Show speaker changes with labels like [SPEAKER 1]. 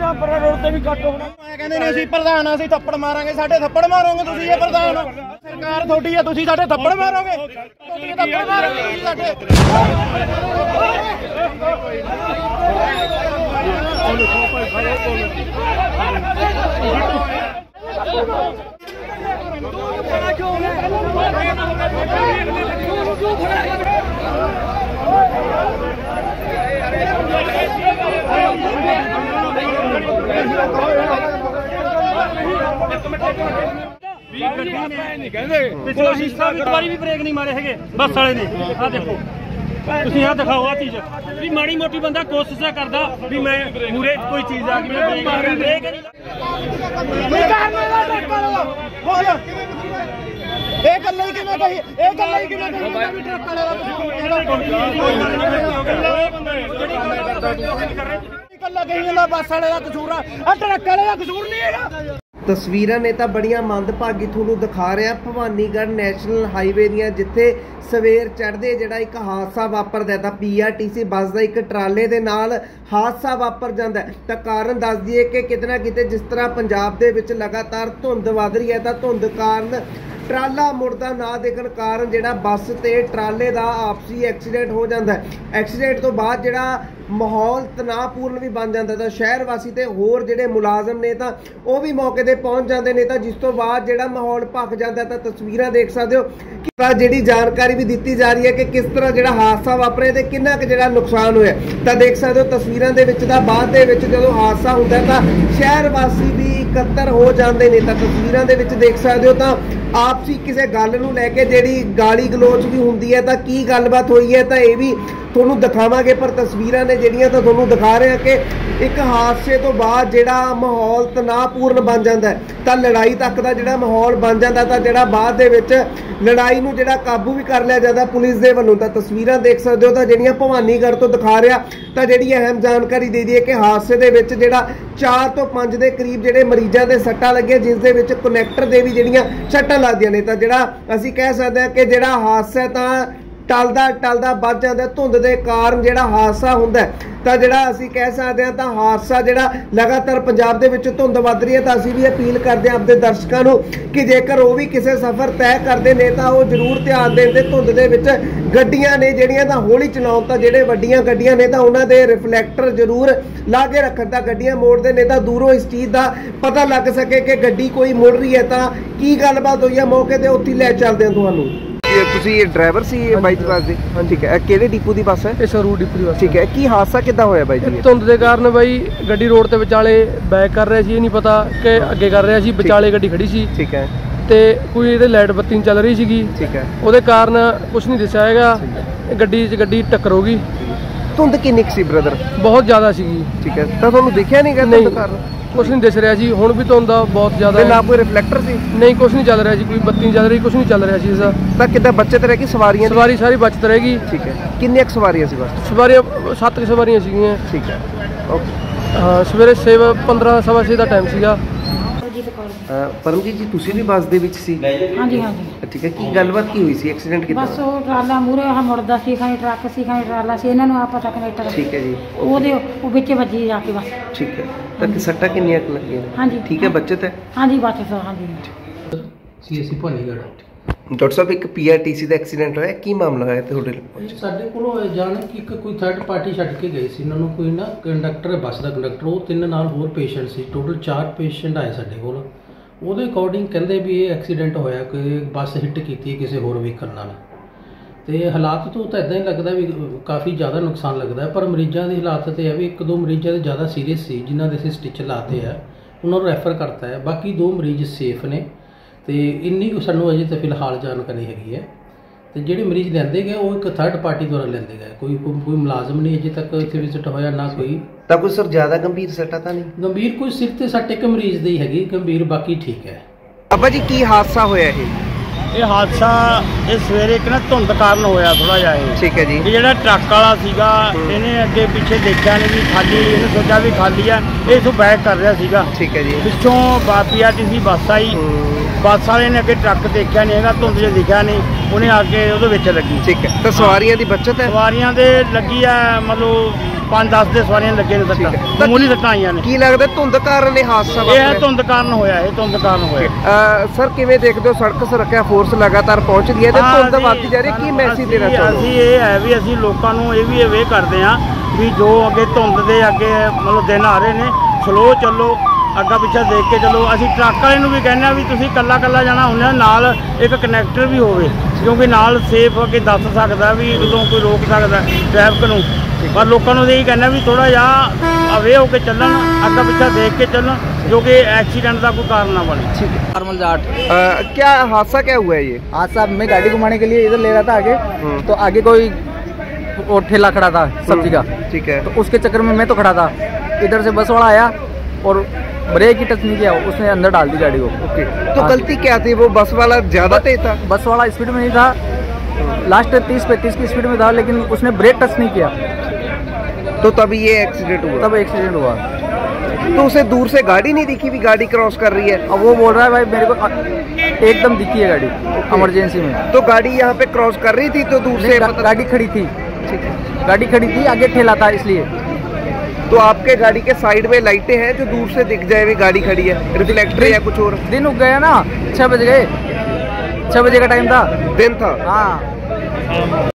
[SPEAKER 1] Rampura road ਤੇ ਵੀ ਕੱਟ ਹੋਣਾ। ਕਹਿੰਦੇ ਨੇ ਅਸੀਂ ਪ੍ਰਧਾਨ ਆ, ਅਸੀਂ ਥੱਪੜ ਮਾਰਾਂਗੇ। ਸਾਡੇ ਥੱਪੜ ਮਾਰੋਗੇ ਤੁਸੀਂ? ਇਹ ਪ੍ਰਧਾਨ ਸਰਕਾਰ ਤੁਹਾਡੀ ਆ, ਤੁਸੀਂ ਸਾਡੇ ਥੱਪੜ ਮਾਰੋਗੇ? ਤੁਸੀਂ ਥੱਪੜ ਮਾਰੋਗੇ ਤੁਸੀਂ ਸਾਡੇ?
[SPEAKER 2] पिछला शीशा भी वारी भी ब्रेक नहीं मारे है बस वाले ने। आ देखो तुसीं आ दिखाओ आ चीज भी माड़ी मोटी बंदा कोशिश करदा भी मैं मूरे कोई चीज आ गई मैं ब्रेक
[SPEAKER 3] तस्वीरां ने तां बड़ियां मंदभागी तुहानूं दिखा रहा भवानीगढ़ नैशनल हाईवे दियां, जिथे सवेर चढ़दे जिहड़ा एक हादसा वापरदा है। PRTC बस का एक ट्राले दे नाल हादसा वापर जांदा है। तां कारण दस दईए कि किते ना किते जिस तरह पंजाब दे विच लगातार धुंध वध रही है, तां धुंध कारण ट्राला मुड़दा ना देखण कारण जिहड़ा बस ते ट्राले दा आपसी एक्सीडेंट हो जाता है। एक्सीडेंट तो बाद जिहड़ा माहौल तनावपूर्ण भी बन जाता है। शहर वासी ते होर जिहड़े मुलाजम ने तां ओह भी मौके ते पहुंच जाते हैं। जिस तो बाद जिहड़ा माहौल भख जाता है। तस्वीरां देख सकते हो कि जिहड़ी जानकारी भी दी जा रही है कि किस तरह जिहड़ा हादसा वापरे ते किन्ना क जिहड़ा नुकसान होया। तां देख सकते हो तस्वीरां दे विच तां बाद दे विच जदों हादसा हुंदा तां शहर वासी भी इकत्तर हो जाते हैं। तां तस्वीरां दे विच देख सकते हो तां आपसी किसी गल नूं लैके जिहड़ी गाली गलोच भी हुंदी है तां की गलबात होई है तां इह भी तुहानूं दिखावांगे। पर तस्वीरां ने जिहड़ियां तां तुहानूं दिखा रहे हैं कि एक हादसे तो बाद जिहड़ा माहौल तनावपूर्ण बन जाता है तां लड़ाई तक दा जिहड़ा माहौल बन जाता तां जिहड़ा बाद दे विच लड़ाई नूं जिहड़ा काबू भी कर लिया जाता पुलिस दे वल्लों। तां तस्वीरां देख सकदे हो तां जिहड़ियां भवानीगढ़ तो दिखा रहा तां जिहड़ी अहम जानकारी दे दईए कि हादसे दे विच जिहड़ा 4 तो 5 दे करीब जिहड़े मरीजां दे सट्टां लगियां, जिस दे विच कनैक्टर दे भी जिहड़ियां सट्टां लगदियां ने। तां जिहड़ा असीं कह सकदे हां कि जिहड़ा हादसा तां टलदा टलदा बच जाता धुंध के कारण जिहड़ा हादसा हुंदा है। तां जिहड़ा असीं कह सकदे हां तां हादसा जिहड़ा लगातार पंजाब दे विच धुंध वध रही है। तां असीं भी अपील करदे हां अपने दर्शकां नूं कि जेकर वो भी किसी सफ़र तय करते हैं तां वो जरूर ध्यान देण ते धुंध दे विच गड्डियां ने जिहड़ियां तां हौली चलाउण। तां जिहड़े वड्डियां गड्डियां ने तां उन्हां दे रिफ्लैक्टर जरूर ला के रखण। तां गड्डियां मोड़दे ने तां दूरों इस चीज़ का पता लग सके कि गड्डी कोई मुड़ रही है तां की गलबात होई है, मौके ते उत्थे लै चलदे हां तुहानूं। ਤੁਸੀਂ ਇਹ ਡਰਾਈਵਰ ਸੀ ਬਾਈ ਦੀ ਬੱਸ ਦੇ? ਹਾਂ ਠੀਕ ਹੈ। ਕਿਹੜੇ ਡਿਪੂ ਦੀ ਬੱਸ ਹੈ? ਇਹ ਸਰੂਰ ਡਿਪੂ ਦੀ ਬੱਸ। ਠੀਕ ਹੈ। ਕੀ ਹਾਦਸਾ ਕਿੱਦਾਂ ਹੋਇਆ ਬਾਈ ਜੀ?
[SPEAKER 2] ਧੁੰਦ ਦੇ ਕਾਰਨ ਬਾਈ ਗੱਡੀ ਰੋਡ ਤੇ ਵਿਚਾਲੇ ਬੈਕ ਕਰ ਰਿਹਾ ਸੀ, ਇਹ ਨਹੀਂ ਪਤਾ ਕਿ ਅੱਗੇ ਕਰ ਰਿਹਾ ਸੀ, ਵਿਚਾਲੇ ਗੱਡੀ ਖੜੀ ਸੀ। ਠੀਕ ਹੈ। ਤੇ ਕੋਈ ਇਹਦੇ ਲਾਈਟ ਬੱਤੀ ਨਹੀਂ ਚੱਲ ਰਹੀ ਸੀਗੀ। ਠੀਕ ਹੈ। ਉਹਦੇ ਕਾਰਨ ਕੁਝ ਨਹੀਂ ਦਿਸਿਆ ਹੈਗਾ, ਗੱਡੀ ਟੱਕਰ ਹੋ ਗਈ।
[SPEAKER 3] ਧੁੰਦ ਕਿੰਨੀ ਸੀ ਬ੍ਰਦਰ? ਬਹੁਤ
[SPEAKER 2] ਜ਼ਿਆਦਾ ਸੀਗੀ।
[SPEAKER 3] ਠੀਕ ਹੈ। ਤਾਂ ਤੁਹਾਨੂੰ ਦੇਖਿਆ ਨਹੀਂ ਧੁੰਦ ਕਾਰਨ?
[SPEAKER 2] कुछ नहीं दिस रहा जी, हुण भी धुंध बहुत ज़्यादा।
[SPEAKER 3] ना कोई रिफ्लैक्टर सी?
[SPEAKER 2] नहीं, कुछ नहीं चल रहा जी, कोई बत्ती नहीं चल रही, कुछ नहीं चल रहा जी।
[SPEAKER 3] तो कितना बचत रहेगी सवारियां?
[SPEAKER 2] सवारी सारी बचत रहेगी। ठीक है।
[SPEAKER 3] कितनी सवारियां सी बस?
[SPEAKER 2] सवारियां 7 सवारियां सीगियां।
[SPEAKER 3] ठीक है। ओके।
[SPEAKER 2] हाँ, सवेरे 15 सवा 6 का टाइम सीगा।
[SPEAKER 3] परमजीत जी तुसी भी बस दे विच सी?
[SPEAKER 4] हाँ जी हाँ जी।
[SPEAKER 3] ठीक है। की गलबात की हुई सी? एक्सीडेंट कितना?
[SPEAKER 4] बस वो ट्राला मूरे आ मुड़दा सी, खाई ट्रक सी, खाई ट्राला सी, इन्हां नूं आ पता कनैक्टर।
[SPEAKER 3] ठीक है जी।
[SPEAKER 4] ओदे ओ विच वजी जाके बस।
[SPEAKER 3] ठीक है। तो सट्टा कितनी लगी?
[SPEAKER 4] हाँ जी।
[SPEAKER 3] ठीक है। बचत है?
[SPEAKER 4] हाँ जी बचत। हाँ जी।
[SPEAKER 2] CSC भवानीगढ़।
[SPEAKER 3] डॉक्टर साहब एक PRTC ਦਾ ਐਕਸੀਡੈਂਟ ਹੋਇਆ, ਕੀ ਮਾਮਲਾ ਹੋਇਆ ਤੁਹਾਡੇ ਕੋਲ?
[SPEAKER 5] ਸਾਡੇ ਕੋਲ ਜਾਣ ਕਿ ਕੋਈ ਥਰਡ ਪਾਰਟੀ ਛੱਡ ਕੇ ਗਏ ਸੀ ਇਹਨਾਂ ਨੂੰ, ਕੋਈ ਨਾ ਕੰਡਕਟਰ ਬੱਸ ਦਾ ਕੰਡਕਟਰ, ਉਹ 3 ਨਾਲ ਹੋਰ ਪੇਸ਼ੈਂਟ ਸੀ, ਟੋਟਲ 4 ਪੇਸ਼ੈਂਟ ਆਏ ਸਾਡੇ ਕੋਲ। ਉਹਦੇ ਅਕੋਰਡਿੰਗ ਕਹਿੰਦੇ ਵੀ ਇਹ ਐਕਸੀਡੈਂਟ ਹੋਇਆ ਕਿ ਬੱਸ ਹਿੱਟ ਕੀਤੀ ਕਿਸੇ ਹੋਰ ਵਹੀਕਲ ਨਾਲ। ਤੇ ਹਾਲਾਤ ਤੋਂ ਤਾਂ ਇਦਾਂ ਹੀ ਲੱਗਦਾ ਵੀ ਕਾਫੀ ਜ਼ਿਆਦਾ ਨੁਕਸਾਨ ਲੱਗਦਾ, ਪਰ ਮਰੀਜ਼ਾਂ ਦੀ ਹਾਲਾਤ ਤੇ ਹੈ ਵੀ 1-2 ਮਰੀਜ਼ਾਂ ਦੇ ਜ਼ਿਆਦਾ ਸੀਰੀਅਸ ਸੀ ਜਿਨ੍ਹਾਂ ਦੇ ਅਸੀਂ ਸਟਿਚ ਲਾਤੇ ਆ, ਉਹਨਾਂ ਨੂੰ ਰੈਫਰ ਕਰਤਾ ਹੈ। ਬਾਕੀ 2 ਮਰੀਜ਼ ਸੇਫ ਨੇ ਤੇ ਇੰਨੀ ਸਾਨੂੰ ਅਜੇ ਤਾਂ ਫਿਲਹਾਲ ਜਾਣਕਾਰੀ ਹੈਗੀ ਹੈ। ਤੇ ਜਿਹੜੇ ਮਰੀਜ਼ ਲੈਂਦੇ ਗਏ ਉਹ ਇੱਕ ਥਰਡ ਪਾਰਟੀ ਦੁਆਰਾ ਲੈਂਦੇ ਗਏ, ਕੋਈ ਮੁਲਾਜ਼ਮ ਨਹੀਂ ਅਜੇ ਤੱਕ ਇੱਥੇ ਵਿਜ਼ਿਟ ਹੋਇਆ ਨਾ ਕੋਈ।
[SPEAKER 3] ਤਾਂ ਕੋਈ ਸਰ ਜ਼ਿਆਦਾ ਗੰਭੀਰ ਸੱਟਾਂ ਤਾਂ ਨਹੀਂ?
[SPEAKER 5] ਗੰਭੀਰ ਕੋਈ ਸਿਰ ਤੇ ਸੱਟ ਇੱਕ ਮਰੀਜ਼ ਦੀ ਹੈਗੀ, ਗੰਭੀਰ ਬਾਕੀ ਠੀਕ ਹੈ।
[SPEAKER 3] ਬਾਬਾ ਜੀ ਕੀ ਹਾਦਸਾ ਹੋਇਆ
[SPEAKER 1] ਇਹ ਹਾਦਸਾ ਇਹ ਸਵੇਰੇ ਇੱਕ ਨਾ ਧੁੰਦ ਕਾਰਨ ਹੋਇਆ ਥੋੜਾ ਜਿਹਾ ਇਹ। ਠੀਕ ਹੈ ਜੀ। ਇਹ ਜਿਹੜਾ ਟਰੱਕ ਵਾਲਾ ਸੀਗਾ ਇਹਨੇ ਅੱਗੇ ਪਿੱਛੇ ਦੇਖਿਆ ਨਹੀਂ ਵੀ ਖਾਲੀ, ਇਹਨੇ ਸੋਚਿਆ ਵੀ ਖਾਲੀ ਆ, ਇਹ ਇਥੋਂ ਬੈਕ ਕਰ ਰਿਹਾ ਸੀਗਾ। ਠੀਕ ਹੈ ਜੀ। ਪਿੱਛੋਂ PRTC ਬੱਸ ਆਈ, ਬੱਸ ਵਾਲੇ ਨੇ ਅੱਗੇ ਟਰੱਕ ਦੇਖਿਆ ਨਹੀਂ ਹੈਗਾ, ਧੁੰਦ 'ਚ ਦਿਖਿਆ ਨਹੀਂ, ਉਹਨੇ ਆ ਕੇ ਉਹਦੇ ਵਿੱਚ ਲੱਗੀ। ਠੀਕ ਹੈ। ਤਾਂ ਸਵਾਰੀਆਂ ਦੀ ਬਚਤ ਹੈ? ਸਵਾਰੀਆਂ ਦੇ ਲੱਗੀ ਆ ਮਤਲਬ 5-10 ਦੇ ਸਵਾਰੀਆਂ ਲੱਗੇ ਨੇ ਸੱਟਾਂ, ਮਾਮੂਲੀ ਸੱਟਾਂ ਆਈਆਂ ਨੇ।
[SPEAKER 3] ਕੀ ਲੱਗਦਾ ਧੁੰਦ ਕਾਰਨ ਇਹ ਹਾਦਸਾ
[SPEAKER 1] ਇਹ
[SPEAKER 3] ਵਾਪਰਿਆ?
[SPEAKER 1] ਧੁੰਦ ਕਾਰਨ ਹੋਇਆ, ਇਹ ਧੁੰਦ ਕਾਰਨ ਹੋਇਆ।
[SPEAKER 3] ਸਰ ਕਿਵੇਂ ਦੇਖਦੇ ਹੋ ਸੜਕ ਸੁਰੱਖਿਆ ਫੋਰਸ ਲਗਾਤਾਰ ਪਹੁੰਚਦੀ ਹੈ ਤੇ ਧੁੰਦ ਵੱਧਦੀ ਜਾ ਰਹੀ, ਕੀ ਮੈਸੇਜ ਦੇਣਾ ਚਾਹੁੰਦੇ ਹੋ?
[SPEAKER 1] ਅਸੀਂ ਇਹ ਹੈ ਵੀ ਅਸੀਂ ਲੋਕਾਂ ਨੂੰ ਇਹ ਵੀ ਅਵੇਅਰ ਕਰਦੇ ਹਾਂ ਵੀ ਜੋ ਅੱਗੇ ਧੁੰਦ ਦੇ ਅੱਗੇ ਮਤਲਬ ਦਿਨ ਆ ਰਹੇ ਨੇ, ਸਲੋ ਚੱਲੋ, ਅੱਗਾ ਪਿੱਛਾ ਦੇਖ ਕੇ ਚੱਲੋ। ਅਸੀਂ ਟਰੱਕ ਵਾਲੇ ਨੂੰ ਵੀ ਕਹਿੰਦੇ ਹਾਂ ਵੀ ਤੁਸੀਂ ਕੱਲਾ ਜਾਣਾ ਹੁੰਦਾ, ਨਾਲ ਇੱਕ ਕਨੈਕਟਰ ਵੀ ਹੋਵੇ, ਕਿਉਂਕਿ ਨਾਲ ਸੇਫ ਅੱਗੇ ਦੱਸ ਸਕਦਾ ਵੀ ਉਦੋਂ ਕੋਈ ਰੋਕ ਸਕਦਾ ਟ੍ਰੈਫਿਕ ਨੂੰ। ਪਰ ਲੋਕਾਂ ਨੂੰ ਇਹੀ ਕਹਿੰਦਾ ਵੀ ਥੋੜਾ ਜਿਹਾ ਅਵੇਅਰ ਹੋ ਕੇ ਚੱਲਣ, ਅੱਗਾ ਪਿੱਛਾ ਦੇਖ ਕੇ ਚੱਲਣ, जो कि एक्सीडेंट का कोई कारण ना बने।
[SPEAKER 3] ठीक है।
[SPEAKER 6] नॉर्मल जाट।
[SPEAKER 3] क्या हादसा क्या हुआ है ये?
[SPEAKER 6] हादसा मैं गाड़ी घुमाने के लिए इधर ले रहा था आगे, तो आगे कोई वो ठेला खड़ा था सब्जी का,
[SPEAKER 3] ठीक है,
[SPEAKER 6] तो उसके चक्कर में मैं तो खड़ा था, इधर से बस वाला आया और ब्रेक ही टच नहीं किया, उसने अंदर डाल दी गाड़ी को।
[SPEAKER 3] ओके। तो गलती क्या थी? वो बस वाला ज्यादा तेज था?
[SPEAKER 6] बस वाला स्पीड में नहीं था, लास्ट 30-35 की स्पीड में था, लेकिन उसने ब्रेक टच नहीं किया,
[SPEAKER 3] तो तभी ये एक्सीडेंट हुआ।
[SPEAKER 6] तब एक्सीडेंट हुआ।
[SPEAKER 3] तो उसे दूर से गाड़ी नहीं दिखी भी गाड़ी क्रॉस कर रही है?
[SPEAKER 6] अब वो बोल रहा है भाई मेरे को एकदम दिखी है गाड़ी, इमरजेंसी में।
[SPEAKER 3] तो गाड़ी यहाँ पे क्रॉस कर रही थी तो दूर से
[SPEAKER 6] गाड़ी खड़ी थी, गाड़ी खड़ी थी, आगे ठेला था इसलिए।
[SPEAKER 3] तो आपके गाड़ी के साइड में लाइटें हैं जो दूर से दिख जाए भी गाड़ी खड़ी है, रिफ्लेक्टर या कुछ और?
[SPEAKER 6] दिन उग गया ना, 6 बज गए, 6 बजे का टाइम था,
[SPEAKER 3] दिन था।
[SPEAKER 6] हाँ।